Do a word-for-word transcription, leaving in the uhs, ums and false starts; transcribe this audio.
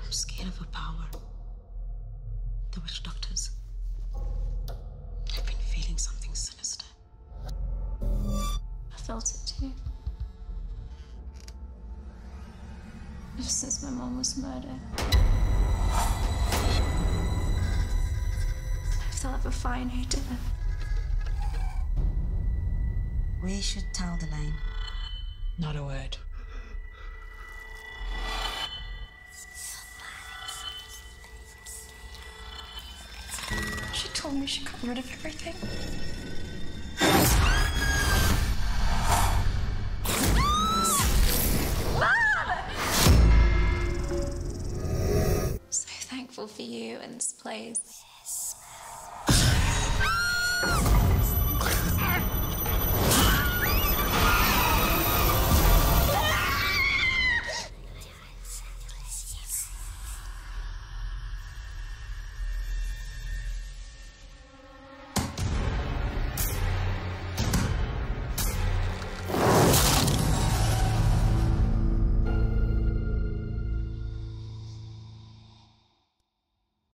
I'm scared of her power. The witch doctors. I've been feeling something sinister. I felt it too. Ever since my mom was murdered. I felt like a fine who did it. We should tell the Lane. Not a word. She told me she got rid of everything. So thankful for you and this place.